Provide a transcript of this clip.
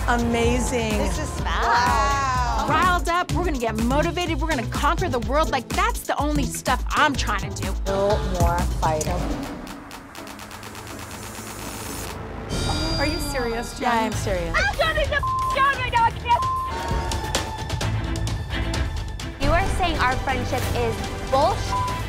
Amazing. This is wow. Riled up, we're gonna get motivated, we're gonna conquer the world. Like, that's the only stuff I'm trying to do. No more fighting. Are you serious, Jen? Yeah, I'm serious. I'm shutting the down right now. I can't. You are saying our friendship is bullshit.